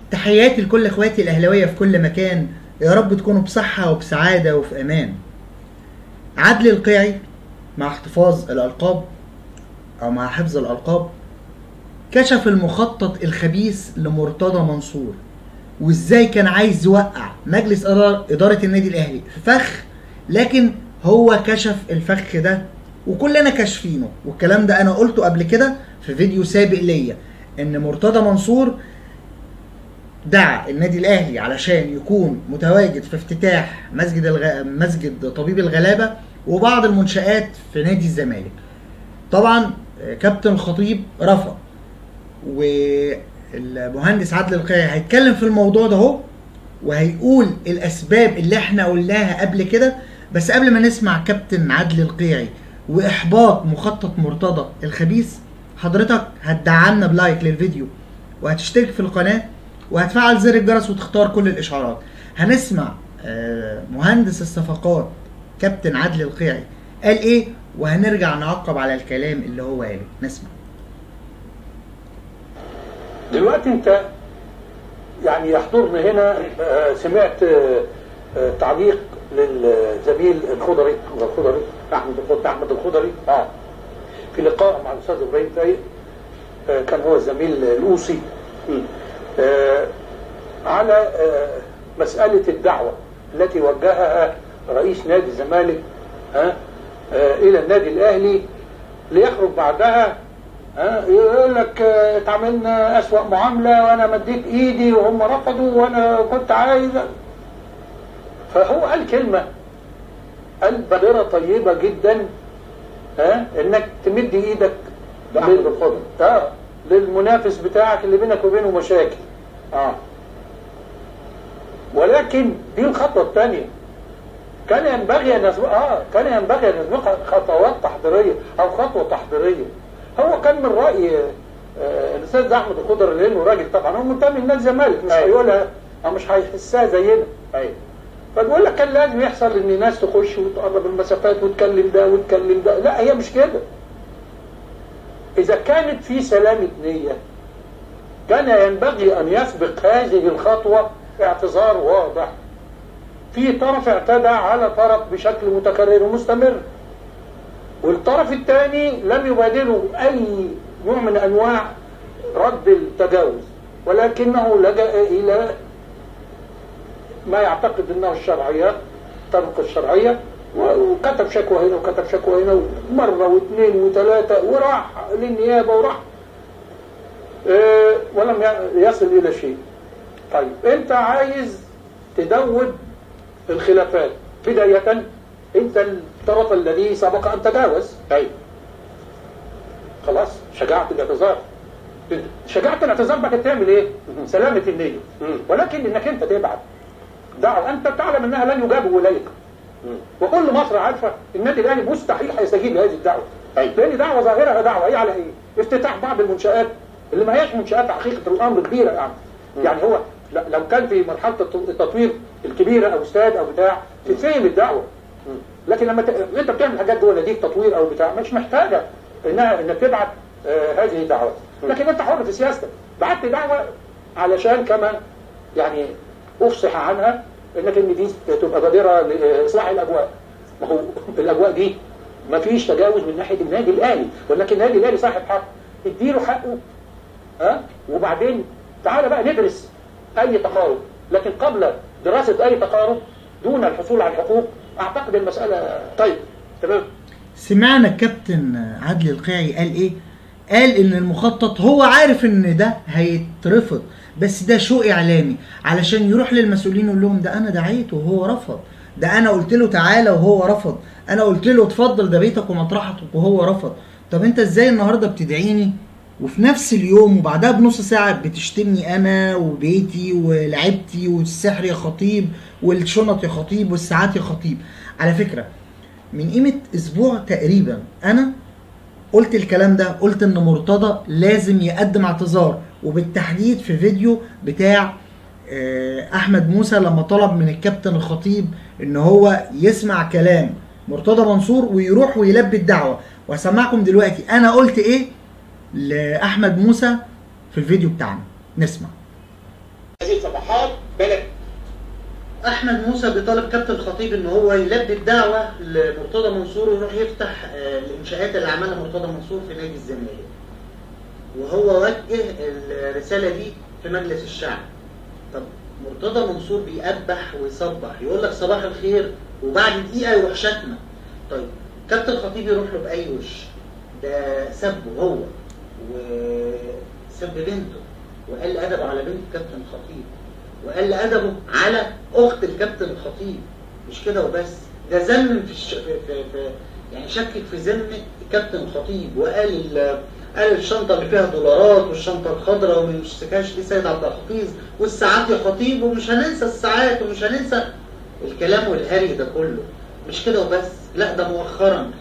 تحياتي لكل اخواتي الاهلاويه في كل مكان، يا رب تكونوا بصحه وبسعاده وفي امان. عدل القيعي مع احتفاظ الالقاب او مع حفظ الالقاب كشف المخطط الخبيث لمرتضى منصور، وازاي كان عايز يوقع مجلس اداره النادي الاهلي في فخ، لكن هو كشف الفخ ده وكلنا كاشفينه. والكلام ده انا قلته قبل كده في فيديو سابق ليا، ان مرتضى منصور دعا النادي الاهلي علشان يكون متواجد في افتتاح مسجد طبيب الغلابه وبعض المنشآت في نادي الزمالك. طبعا كابتن الخطيب رفض، والمهندس عادل القيعي هيتكلم في الموضوع ده اهو، وهيقول الاسباب اللي احنا قلناها قبل كده. بس قبل ما نسمع كابتن عادل القيعي واحباط مخطط مرتضى الخبيث، حضرتك هتدعمنا بلايك للفيديو وهتشترك في القناه وهتفعل زر الجرس وتختار كل الاشعارات. هنسمع مهندس الصفقات كابتن عادل القيعي قال ايه، وهنرجع نعقب على الكلام اللي هو قاله. نسمع. دلوقتي انت يعني يحضرنا هنا، سمعت تعليق للزميل الخضري احمد الخضري في لقاء مع الاستاذ ابراهيم فايق، كان هو الزميل الاوصي على مسألة الدعوة التي وجهها رئيس نادي الزمالك إلى النادي الأهلي، ليخرج بعدها يقول لك اتعاملنا أسوأ معاملة وأنا مديت إيدي وهم رفضوا وأنا كنت عايز. فهو قال كلمة، قال بادرة طيبة جدا إنك تمد إيدك للمنافس بتاعك اللي بينك وبينه مشاكل. ولكن دي الخطوة الثانية، كان ينبغي أن نسبقها خطوات تحضيرية أو خطوة تحضيرية. هو كان من رأي الأستاذ أحمد الخضر، لأنه راجل طبعا هو منتمي لنادي الزمالك، مش هيقولها أو مش هيحسها زينا. فبقول لك كان لازم يحصل إن ناس تخش وتقرب المسافات وتكلم ده وتكلم ده. لا، هي مش كده. إذا كانت في سلامة نية كان ينبغي أن يسبق هذه الخطوة اعتذار واضح. في طرف اعتدى على طرف بشكل متكرر ومستمر، والطرف الثاني لم يبادله أي نوع من أنواع رد التجاوز، ولكنه لجأ إلى ما يعتقد أنه الشرعية، طرق الشرعية، وكتب شكوى هنا وكتب شكوى هنا مرة واثنين وثلاثة، وراح للنيابة وراح ولم يصل إلى شيء. طيب أنت عايز تدود الخلافات. بداية أنت الطرف الذي سبق أن تجاوز، خلاص شجعت الاعتذار. شجعت الاعتذار بقى تعمل إيه؟ سلامة النية. ولكن إنك أنت تبعت دعوة أنت تعلم أنها لن يجابوا إليك، وكل مصر عارفة النادي الأهلي مستحيل هيستجيب لهذه الدعوة، لأن دعوة ظاهرة. دعوة هي على إيه؟ افتتاح بعض المنشآت اللي ما هياش منشآت حقيقة الأمر كبيرة يعني هو لو كان في مرحلة التطوير الكبيرة أو استاد أو بتاع تتفهم الدعوة. لكن لما أنت بتعمل حاجات دول دي تطوير أو بتاع مش محتاجة إنك تبعت هذه الدعوات. لكن أنت حر في سياستك، بعت دعوة علشان كمان يعني أفصح عنها إنك إن دي تبقى بادرة لإصلاح الأجواء. ما هو الأجواء دي ما فيش تجاوز من ناحية النادي الأهلي، ولكن النادي الأهلي صاحب حق، اديله حقه. وبعدين تعالى بقى ندرس أي تقارب، لكن قبل دراسة أي تقارب دون الحصول على الحقوق أعتقد المسألة طيب تمام. سمعنا الكابتن عادل القيعي قال إيه؟ قال إن المخطط هو عارف إن ده هيترفض، بس ده شو إعلامي علشان يروح للمسؤولين يقول لهم ده أنا دعيته وهو رفض، ده أنا قلت له تعالى وهو رفض، أنا قلت له اتفضل ده بيتك ومطرحك وهو رفض. طب أنت إزاي النهاردة بتدعيني وفي نفس اليوم وبعدها بنص ساعة بتشتمني أنا وبيتي ولعبتي والسحر يا خطيب والشنط يا خطيب والساعات يا خطيب؟ على فكرة من قيمة أسبوع تقريبا أنا قلت الكلام ده، قلت إن مرتضى لازم يقدم اعتذار، وبالتحديد في فيديو بتاع أحمد موسى لما طلب من الكابتن الخطيب إن هو يسمع كلام مرتضى منصور ويروح ويلبي الدعوة. وهسمعكم دلوقتي أنا قلت إيه لأحمد موسى في الفيديو بتاعنا. نسمع. صفحات بلد. احمد موسى بيطالب كابتن الخطيب ان هو يلبي الدعوه لمرتضى منصور ويروح يفتح الانشاءات اللي عملها مرتضى منصور في نادي الزمالك، وهو وجه الرساله دي في مجلس الشعب. طب مرتضى منصور بيقبح ويصبح، يقول لك صباح الخير وبعد دقيقه يروح شتمه. طيب كابتن الخطيب يروح له باي وش؟ ده سبه هو وسب بنته وقال ادبه على بنت كابتن الخطيب وقال ادبه على اخت الكابتن الخطيب. مش كده وبس، ده ذم في يعني شكك في ذمه كابتن الخطيب، وقال قال الشنطه اللي فيها دولارات والشنطه الخضراء وما يمسكهاش دي سيد عبد الحفيظ والساعات يا خطيب، ومش هننسى الساعات ومش هننسى الكلام والهري ده كله. مش كده وبس، لا ده مؤخرا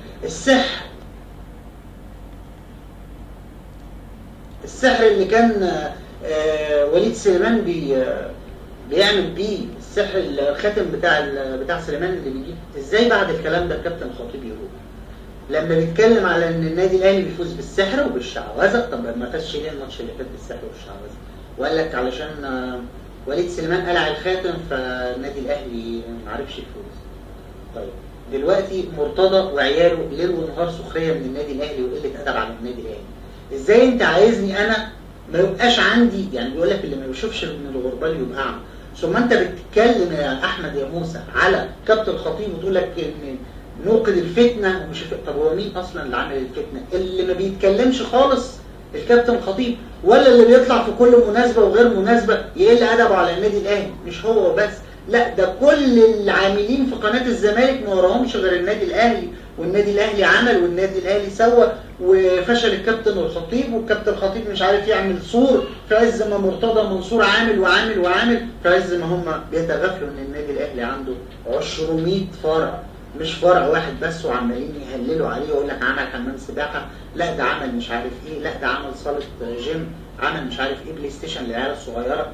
السحر اللي كان وليد سليمان بيعمل بيه، السحر الخاتم بتاع سليمان اللي بيجيب. ازاي بعد الكلام ده الكابتن الخطيب يروح لما بيتكلم على ان النادي الاهلي بيفوز بالسحر وبالشعوذه؟ طب ما فازش ليه الماتش اللي فات بالسحر والشعوذه؟ وقال لك علشان وليد سليمان قلع الخاتم فالنادي الاهلي ما عرفش يفوز. طيب دلوقتي مرتضى وعياله ليل ونهار سخريه من النادي الاهلي وقله ادب على النادي الاهلي. ازاي انت عايزني انا ما يبقاش عندي، يعني بيقول لك اللي ما يشوفش من الغربال يبقى اعمى، ثم انت بتتكلم يا احمد يا موسى على كابتن الخطيب وتقول لك ان نوقد الفتنه ومش طب هو مين اصلا اللي عمل الفتنه؟ اللي ما بيتكلمش خالص الكابتن الخطيب، ولا اللي بيطلع في كل مناسبه وغير مناسبه يقل ادبه على النادي الاهلي؟ مش هو بس، لا ده كل العاملين في قناه الزمالك ما وراهمش غير النادي الاهلي، والنادي الاهلي عمل والنادي الاهلي سوى، وفشل الكابتن والخطيب، والكابتن الخطيب مش عارف يعمل سور في عز ما مرتضى منصور عامل وعامل وعامل، في عز ما هم بيتغافلوا ان النادي الاهلي عنده 200 فرع، مش فرع واحد بس، وعمالين يهللوا عليه ويقول لك عمل حمام سباحه، لا ده عمل مش عارف ايه، لا ده عمل صاله جيم، عمل مش عارف ايه بلاي ستيشن للعيال الصغيره.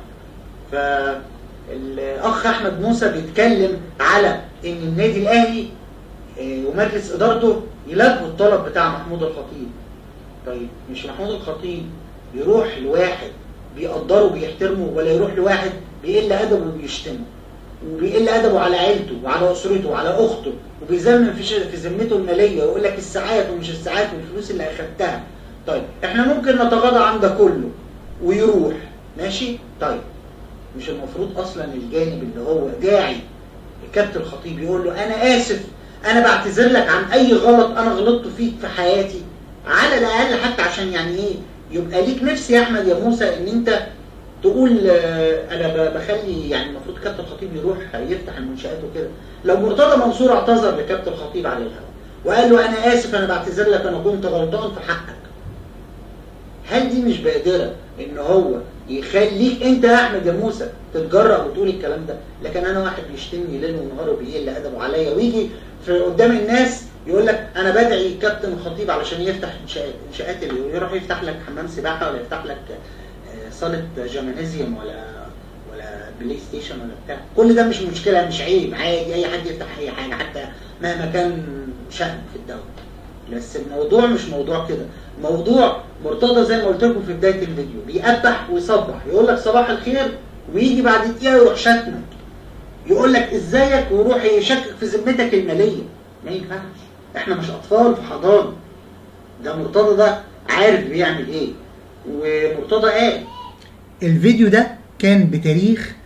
فالاخ احمد موسى بيتكلم على ان النادي الاهلي ومجلس ادارته يلبوا الطلب بتاع محمود الخطيب. طيب مش محمود الخطيب يروح لواحد بيقدره وبيحترمه، ولا يروح لواحد بيقل ادبه وبيشتمه وبيقل ادبه على عيلته وعلى اسرته وعلى اخته وبيزمن في ذمته الماليه ويقول لك الساعات ومش الساعات والفلوس اللي اخدتها؟ طيب احنا ممكن نتغاضى عن ده كله ويروح ماشي. طيب مش المفروض اصلا الجانب اللي هو داعي الكابتن الخطيب يقول له انا اسف، انا بعتذر لك عن اي غلط انا غلطت فيك في حياتي، على الاقل حتى عشان يعني ايه يبقى ليك نفس يا احمد يا موسى ان انت تقول انا بخلي، يعني المفروض كابتن الخطيب يروح يفتح المنشآت وكده. لو مرتضى منصور اعتذر لكابتن الخطيب على الهواء وقال له انا اسف انا بعتذر لك انا كنت غلطان في حقك، هل دي مش بادره ان هو يخليك انت يا احمد يا موسى تتجرأ وتقول الكلام ده؟ لكن انا واحد بيشتمني ليل ونهار وبيقل ادبه عليا ويجي في قدام الناس يقول لك انا بدعي كابتن الخطيب علشان يفتح انشاءات اللي يروح يفتح لك حمام سباحه ولا يفتح لك صاله جيمنازيوم ولا بلاي ستيشن ولا بتاع. كل ده مش مشكله، مش عيب، عادي اي حد يفتح اي حاجه حتى مهما كان شأن في الدوله. بس الموضوع مش موضوع كده، موضوع مرتضى زي ما قلت لكم في بدايه الفيديو بيقبح ويصبح، يقول لك صباح الخير ويجي بعد دقيقه يروح شتمك، يقول لك ازيك ويروح يشكك في ذمتك الماليه. ما ينفعش، احنا مش اطفال في حضانه. ده مرتضى ده عارف بيعمل ايه، ومرتضى قال الفيديو ده كان بتاريخ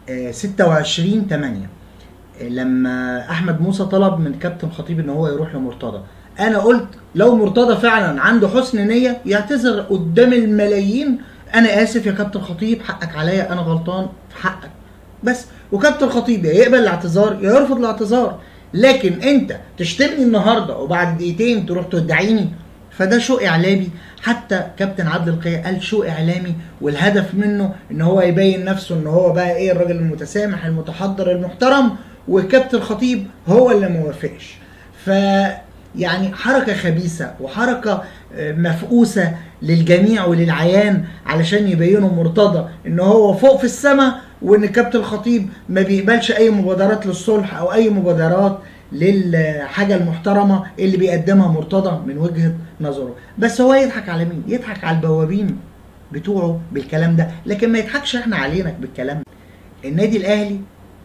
26/8 لما احمد موسى طلب من كابتن خطيب ان هو يروح لمرتضى. انا قلت لو مرتضى فعلا عنده حسن نيه يعتذر قدام الملايين، انا اسف يا كابتن خطيب حقك عليا، انا غلطان في حقك بس. وكابتن خطيب يا يقبل الاعتذار يا يرفض الاعتذار. لكن انت تشتمني النهارده وبعد دقيقتين تروح تدعيني، فده شو اعلامي. حتى كابتن عادل القيعي قال شو اعلامي، والهدف منه ان هو يبين نفسه ان هو بقى ايه الراجل المتسامح المتحضر المحترم، وكابتن خطيب هو اللي موافقش. ف يعني حركة خبيثة وحركة مفقوسة للجميع وللعيان علشان يبينوا مرتضى ان هو فوق في السماء، وان كابتن الخطيب ما بيقبلش اي مبادرات للصلح او اي مبادرات للحاجة المحترمة اللي بيقدمها مرتضى من وجهة نظره. بس هو يضحك على مين؟ يضحك على البوابين بتوعه بالكلام ده، لكن ما يضحكش احنا علينا بالكلام ده. النادي الاهلي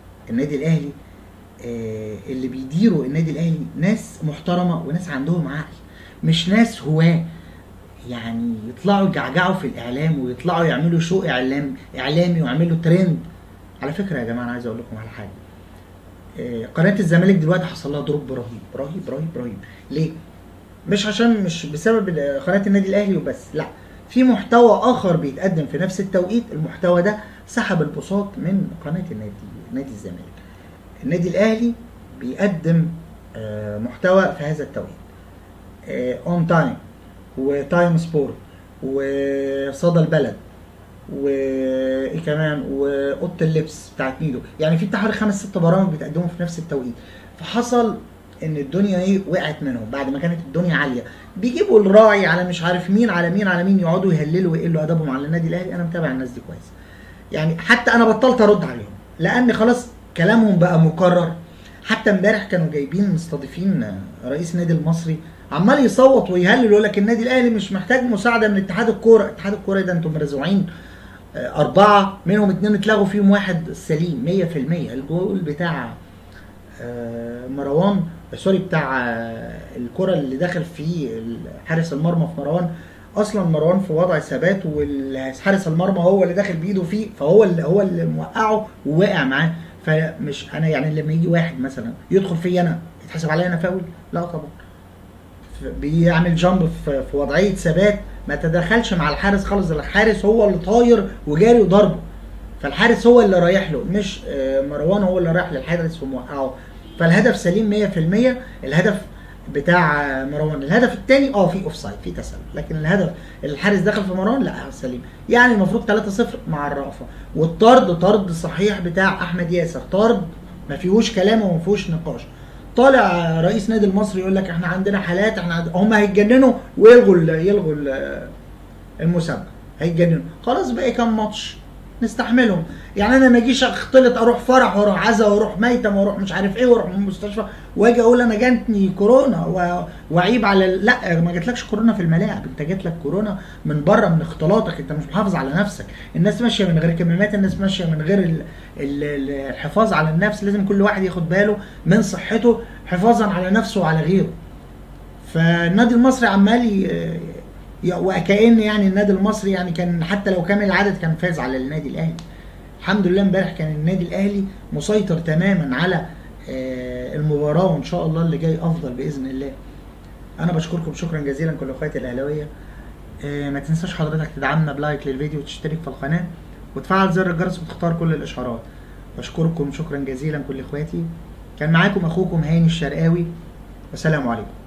اللي بيديروا النادي الاهلي ناس محترمه وناس عندهم عقل، مش ناس هواه يعني يطلعوا يجعجعوا في الاعلام ويطلعوا يعملوا شو اعلامي ويعملوا ترند. على فكره يا جماعه انا عايز اقول لكم على حاجه، قناه الزمالك دلوقتي حصل لها دروب رهيب. ليه؟ مش بسبب قناه النادي الاهلي وبس، لا، في محتوى اخر بيتقدم في نفس التوقيت، المحتوى ده سحب البساط من قناه نادي الزمالك. النادي الاهلي بيقدم محتوى في هذا التوقيت، اون تايم وتايم سبورت وصدى البلد وايه كمان واوضه اللبس بتاعت ميدو، يعني في بتاع حوالي 5-6 برامج بتقدموا في نفس التوقيت. فحصل ان الدنيا وقعت منهم بعد ما كانت الدنيا عاليه، بيجيبوا الراعي على مش عارف مين على مين يقعدوا يهللوا ويقلوا ادبهم على النادي الاهلي. انا متابع الناس دي كويس، يعني حتى انا بطلت ارد عليهم لان خلاص كلامهم بقى مكرر. حتى امبارح كانوا جايبين مستضيفين رئيس النادي المصري عمال يصوت ويهلل ويقول لك النادي الاهلي مش محتاج مساعده من اتحاد الكوره ده انتم مرزوعين 4 منهم 2 اتلغوا فيهم 1 سليم 100%. الجول بتاع مروان بتاع الكرة اللي دخل فيه حارس المرمى في مروان، اصلا مروان في وضع ثبات والحارس المرمى هو اللي داخل بايده فيه، فهو اللي موقعه وواقع معاه. فمش انا يعني لما يجي واحد مثلا يدخل فيا انا يتحسب عليا انا فاول؟ لا طبعا. بيعمل جامب في وضعيه ثبات، ما تدخلش مع الحارس خالص، الحارس هو اللي طاير وجاري وضربه، فالحارس هو اللي رايح له مش مروان هو اللي رايح للحارس وموقعه. فالهدف سليم 100%. الهدف بتاع مروان، الهدف الثاني في اوفسايد في تسلل، لكن الهدف الحارس دخل في مروان لا سليم. يعني المفروض 3-0 مع الرأفة. والطرد طرد صحيح بتاع احمد ياسر، طرد ما فيهوش كلام وما فيهوش نقاش. طالع رئيس نادي المصري يقول لك احنا عندنا حالات، هم هيتجننوا ويلغوا المسابقه، هيتجننوا. خلاص بقى كام ماتش نستحملهم. يعني انا ما اجيش اختلط اروح فرح واروح عزا واروح ميتم واروح مش عارف ايه واروح من المستشفى واجي اقول انا جاتني كورونا واعيب على لا، ما جاتلكش كورونا في الملاعب، انت جات لك كورونا من بره من اختلاطك، انت مش محافظ على نفسك. الناس ماشيه من غير كمامات، الناس ماشيه من غير الحفاظ على النفس. لازم كل واحد ياخد باله من صحته حفاظا على نفسه وعلى غيره. فالنادي المصري عمال وكأن يعني النادي المصري يعني كان حتى لو كامل العدد كان فاز على النادي الاهلي. الحمد لله امبارح كان النادي الاهلي مسيطر تماما على المباراه، وان شاء الله اللي جاي افضل باذن الله. انا بشكركم شكرا جزيلا كل اخواتي الاهلاويه. ما تنساش حضرتك تدعمنا بلايك للفيديو وتشترك في القناه وتفعل زر الجرس وتختار كل الاشعارات. بشكركم شكرا جزيلا كل اخواتي. كان معاكم اخوكم هاني الشرقاوي، والسلام عليكم.